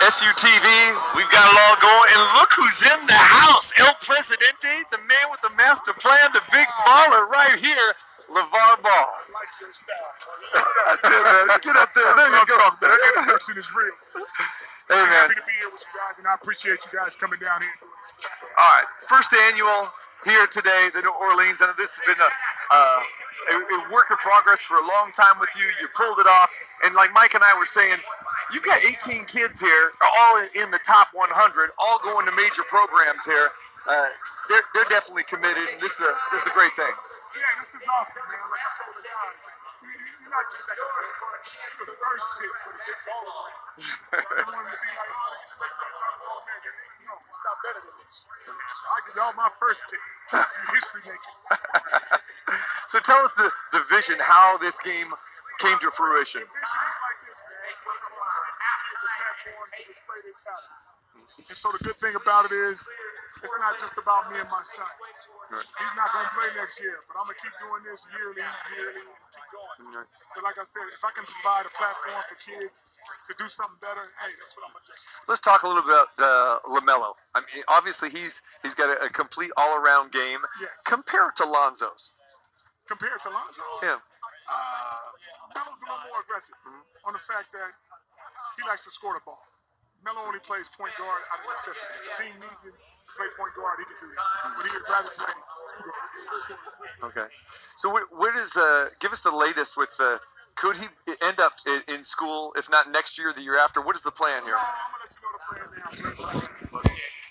SUTV, we've got it all going, and look who's in the house. El Presidente, the man with the master plan, the big baller right here, LeVar Ball. I like your style. Get up there. There you go. The introduction is real. Hey, I'm man. happy to be here with you guys, and I appreciate you guys coming down here and doing this. All right, first annual here today, the New Orleans. I know this has been a work in progress for a long time with you. You pulled it off, and like Mike and I were saying, you've got 18 kids here, all in the top 100, all going to major programs here. They're definitely committed, and this is a great thing. Yeah, this is awesome, man. Like I told the guys, you're not the second first pick. You're the first pick for the big ball around. I wanted to be like, oh, look at the big ball man. No, it's not better than this. So I give y'all my first pick. You history makers. So tell us the vision, how this game came to fruition. The vision is like this, man. These kids are platforms to display their talents. And so the good thing about it is, it's not just about me and my son. He's not going to play next year, but I'm going to keep doing this yearly, and keep going. But like I said, if I can provide a platform for kids to do something better, hey, that's what I'm going to do. Let's talk a little bit about LaMelo. I mean, obviously he's got a complete all-around game. Yes. Compare it to Lonzo's. Compared to Lonzo's? Yeah. Melo's a little more aggressive on the fact that he likes to score the ball. Melo only plays point guard out of necessity. If the team needs him to play point guard, he can do that. But he'd rather play two guard. Okay. So where does give us the latest with could he end up in school, if not next year, the year after? What is the plan here? I'm going to let you know the plan now.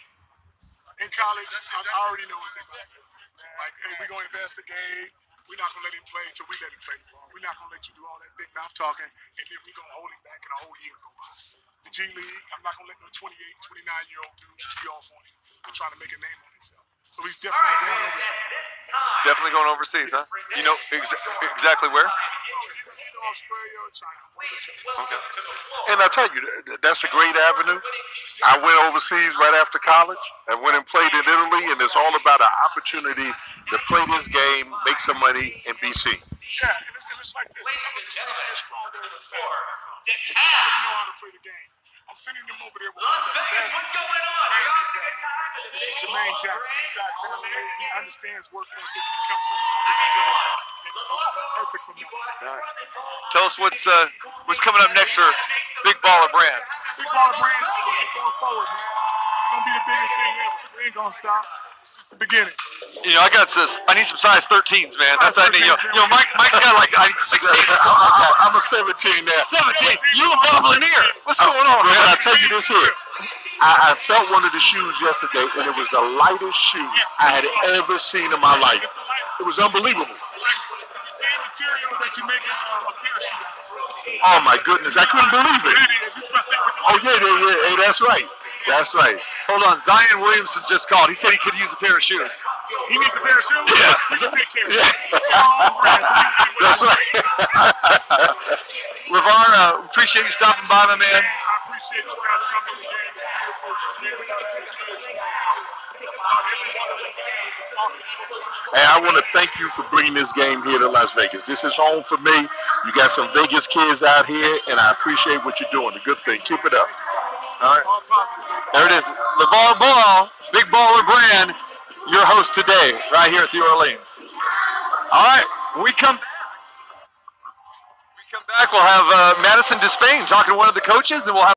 In college, I already know what they're going to do. Like, hey, we're going to investigate. We're not going to let him play until we let him play the ball. We're not going to let you do all that big mouth talking, and then we're going to hold him back and a whole year go by. The G League, I'm not going to let no 28, 29-year-old dudes tee off on him and try to make a name on himself. So he's definitely going overseas. Definitely going overseas, huh? You know exactly where? Australia or China. Okay. And I tell you, that's a great avenue. I went overseas right after college. I went and played in Italy, and it's all about an opportunity to play this game, make some money, and be seen. Yeah, and it's like this. Ladies and gentlemen, stronger and faster. You know how to play the game. I'm sending them over there with Las Vegas, what's going on? Are you having a good time? This is Jermaine Jackson. This guy's been in the league. He understands work ethic. He comes from the humble beginning. It's perfect for me. Tell us what's coming up next for Big Baller Brand. Big Baller Brand is just going to keep going forward, man. It's going to be the biggest thing ever. We ain't going to stop. It's just the beginning. You know, I need some size 13s, man. That's what I need. You know, Mike's got like 16. I'm a 17 now. 17. You a Bobbleneer. What's going on, man? But I tell you this here. I felt one of the shoes yesterday, and it was the lightest shoe I had ever seen in my life. It was unbelievable. It's the same material that you make a parachute out of. Oh my goodness, I couldn't believe it. You trust that with Oh yeah. Hey, that's right. That's right. Hold on, Zion Williamson just called. He said he could use a pair of shoes. He needs a pair of shoes? Yeah. We can take care of it. That's right. LeVar, appreciate you stopping by, my man. I appreciate you guys coming to the game. It's beautiful. Just really it's awesome. Hey, I want to thank you for bringing this game here to Las Vegas. This is home for me. You got some Vegas kids out here, and I appreciate what you're doing. A good thing. Keep it up. All right. There it is. LeVar Ball, Big Baller Brand, your host today, right here at the Orleans. All right. When we come back, we'll have Madison Despain talking to one of the coaches, and we'll have